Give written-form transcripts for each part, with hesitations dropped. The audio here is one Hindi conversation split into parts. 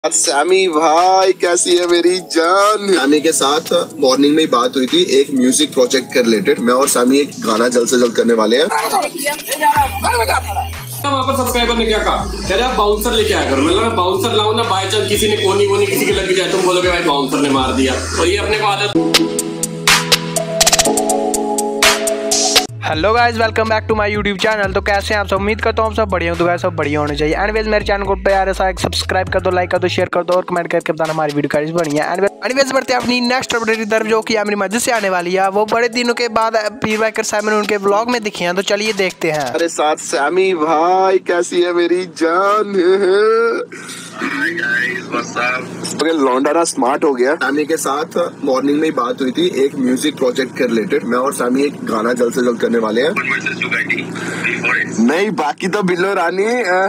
सैमी भाई कैसी है मेरी जान। सैमी के साथ मॉर्निंग में ही बात हुई थी एक म्यूजिक प्रोजेक्ट के रिलेटेड। मैं और सैमी एक गाना जल्द से जल्द करने वाले हैं। वहाँ पर सब्सक्राइबर ने क्या कहा, कह रहे आप बाउंसर लेके आया करो। मतलब बाउंसर लाऊं ना, बाय चांस किसी ने कोनी वोनी किसी की लग जाए, तुम बोलोगे भाई बाउंसर ने मार दिया। और ये अपने को आदत। Hello guys, welcome back to my YouTube channel. तो कैसे हैं आप सब? उम्मीद करता हूँ आप सब बढ़िया हो। तो गाइस सब बढ़िया होने चाहिए। एनीवेज मेरे चैनल को प्यार ऐसा एक सब्सक्राइब कर दो, लाइक कर दो, शेयर कर दो और कमेंट करके बताना हमारी वीडियो कैसी बनी है। एनीवेज बढ़ते हैं अपनी नेक्स्ट अपडेट की तरफ, जो कि मेरी मस्जिद से आने वाली है। वो बड़े दिनों के बाद पीर वाइकर सैमी उनके व्लॉग में दिखे हैं, तो चलिए देखते हैं। अरे साथ सैमी भाई कैसी है मेरी जान। लौंडा ना स्मार्ट हो गया। सैमी के साथ मॉर्निंग में ही बात हुई थी एक म्यूजिक प्रोजेक्ट के रिलेटेड। मैं और सैमी एक गाना जल्द से जल्द करने वाले हैं। नहीं बाकी तो बिल्लो रानी।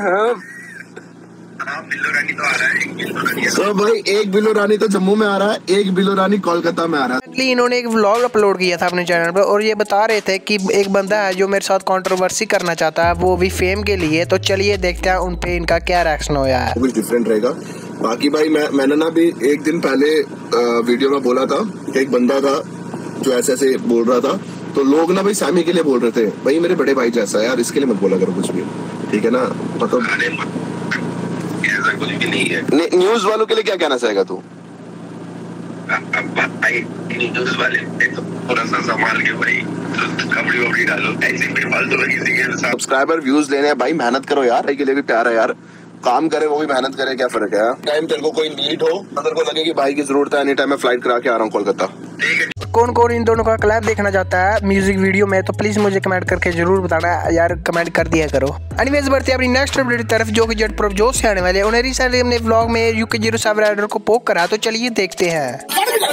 बिल्लो रानी तो आ रहा है। तो भाई एक बिल्लो रानी तो जम्मू में आ रहा है, एक बिल्लो रानी कोलकाता में आ रहा है। इन्होंने एक व्लॉग अपलोड किया था अपने चैनल पर और ये बता रहे थे कि एक बंदा है जो मेरे साथ कंट्रोवर्सी करना चाहता है, वो भी फेम के लिए। तो चलिए देखते हैं उन पे इनका क्या रिएक्शन होया है। कुछ डिफरेंट रहेगा। बाकी भाई मैंने ना भी एक दिन पहले वीडियो में बोला था कि एक बंदा था जो ऐसे ऐसे बोल रहा था, तो लोग ना भाई सैमी के लिए बोल रहे थे भाई मेरे बड़े भाई जैसा है यार, इसके लिए मत बोला करो कुछ भी, ठीक है ना। मतलब ऐसा कुछ भी नहीं है। न्यूज वालों के लिए क्या कहना चाहेगा तू? न्यूज वाले तो थोड़ा सा संभाल के भाई कपड़ी वपड़ी डालो, ऐसे बेफालतू में किसी के साथ। सब्सक्राइबर व्यूज लेने हैं भाई, मेहनत करो यार, भाई के लिए भी प्यार है यार। काम करे वो भी मेहनत करे, क्या फर्क है। टाइम तेरे को कोई नीड हो, अगर को लगे कि भाई की जरूरत है, एनी टाइम मैं फ्लाइट करा के आ रहा हूँ कोलकाता। कौन कौन इन दोनों का क्लैप देखना चाहता है म्यूजिक वीडियो में, तो प्लीज मुझे कमेंट करके जरूर बताना यार, कमेंट कर दिया करो। एनीवेज बढ़ते हैं अपनी नेक्स्ट अपडेट की तरफ, जो कि जेट प्रभजोत से आने वाले हैं। उन्हें रिसेंटली अपने व्लॉग में UK07 राइडर को पोक करा, तो चलिए देखते हैं।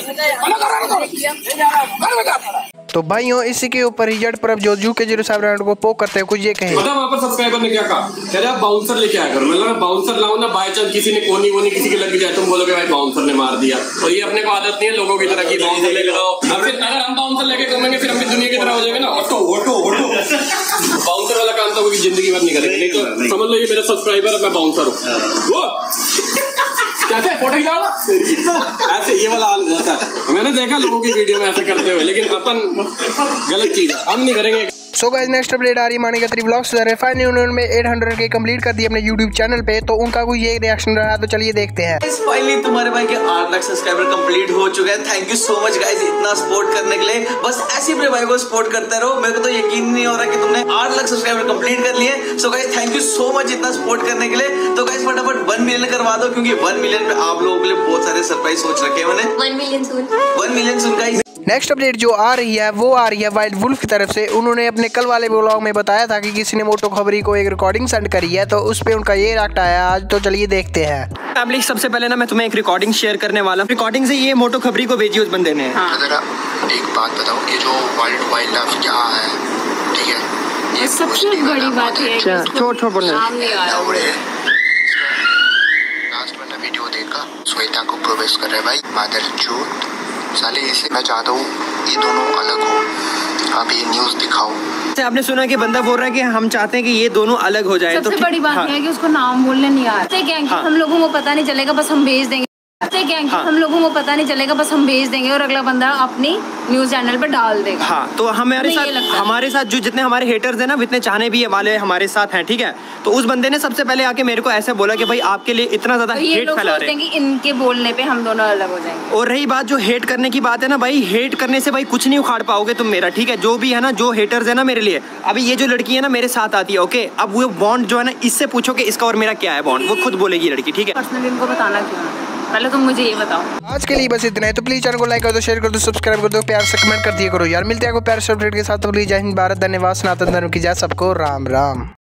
तो भाइयों इसी के ऊपर ही जेट प्रभजोत UK07 राइडर को पोक करते हैं, कुछ ये कहें। मतलब वहाँ पर सब्सक्राइबर ने क्या कहा, कह रहे आप बाउंसर लेके आया करो। मतलब बाउंसर लाऊं ना, बाय चांस किसी ने कोनी वोनी किसी की लग जाए, तुम बोलोगे भाई बाउंसर ने मार दिया। और ये अपने को आदत नहीं है लोगों की तरह की बाउंसर लेके आओ। अब फिर अगर हम बाउंसर लेके घूमेंगे फिर हम भी दुनिया की तरह हो जाएंगे ना। बाउंसर वाला काम तो जिंदगी भर नहीं करेंगे। नहीं तो समझ लो ये मेरा सब्सक्राइबर है, मैं बाउंसर हूँ। कैसे फोटो खिंचाओ ऐसे ये वाला हाल होता है। मैंने देखा लोगों की वीडियो में ऐसे करते हुए, लेकिन अपन गलत चीज है, हम नहीं करेंगे। सो गाइस नेक्स्ट अपडेट आ रही है मानी गत्री व्लॉग्स से। फाइनली उन्होंने 800 के कंप्लीट कर दिए अपने YouTube चैनल पे, तो उनका कोई ये रिएक्शन रहा, तो चलिए देखते हैं। फाइनली तुम्हारे भाई के 8 लाख सब्सक्राइबर कंप्लीट हो चुके हैं। Thank you so much guys इतना सपोर्ट करने के लिए। बस ऐसे अपने भाई को सपोर्ट करते रहो। मेरे को तो यकीन नहीं हो रहा कि तुमने 8 लाख सब्सक्राइबर कंप्लीट कर लिए। So guys thank you so much इतना सपोर्ट करने के लिए। तो गाइस फटाफट 1 मिलियन करवा दो, क्योंकि 1 मिलियन में आप लोगों के लिए बहुत सारे सरप्राइज सोच रखे हैं मैंने। 1 मिलियन सुन 1 मिलियन सुन गाइस। नेक्स्ट अपडेट जो आ रही है वो आ रही है वाइल्ड वुल्फ की तरफ से। उन्होंने अपने कल वाले व्लॉग में बताया था कि किसी ने मोटो खबरी को एक रिकॉर्डिंग सेंड करी है, तो उस पे उनका ये रिएक्ट आया आज, तो चलिए देखते हैं। फैमिली सबसे पहले ना मैं तुम्हें एक रिकॉर्डिंग शेयर करने वाला हूँ। रिकॉर्डिंग से ये मोटो खबरी को भेजी उस बंदे ने। हाँ। जरा एक बात बताओ कि जो वाइल्ड लाइफ क्या है, ठीक है, ये सबसे बड़ी बात है छोट बोलना लास्ट में वीडियो देखा श्वेता को प्रोवेस कर रहे भाई मादर चोट साले। इसे मैं चाहता हूँ ये दोनों अलग हो, आप ये न्यूज दिखाओ। आपने सुना कि बंदा बोल रहा है कि हम चाहते हैं कि ये दोनों अलग हो जाए। सबसे तो बड़ी बात है कि उसको नाम बोलने नहीं आ रहा। हम लोगों को पता नहीं चलेगा, बस हम भेज देंगे। हम लोगों को पता नहीं चलेगा, बस हम भेज देंगे और अगला बंदा अपनी न्यूज चैनल पे डाल देगा। हाँ, तो हमारे साथ जो जितने हमारे हेटर्स हैं ना, इतने चाहने भी हमारे साथ हैं, ठीक है। तो उस बंदे ने सबसे पहले आके मेरे को ऐसे बोला कि भाई आपके लिए इतना ज्यादा हेट फैला रहे हैं कि इनके बोलने पे हम दोनों अलग हो जाएंगे। और रही बात जो हेट करने की बात है ना भाई, हेट करने से भाई कुछ नहीं उखाड़ पाओगे तुम मेरा, ठीक है। जो भी है ना, जो हेटर्स है ना मेरे लिए, अभी ये जो लड़की है ना मेरे साथ आती है, ओके। अब वो बॉन्ड जो है ना, इससे पूछो कि इसका और मेरा क्या है बॉन्ड, वो खुद बोलेगी लड़की, ठीक है। पर्सनली इनको बताना क्यों, पहले तुम मुझे ये बताओ। आज के लिए बस इतना है, तो प्लीज चैनल को लाइक कर दो, शेयर कर दो, सब्सक्राइब कर दो, प्यार से कमेंट कर दिया करो यार। मिलते हैं आपको प्यार से अपडेट के साथ। तो प्लीज जय हिंद, भारत, धन्यवाद, सनातन धर्म की जय, सबको राम राम।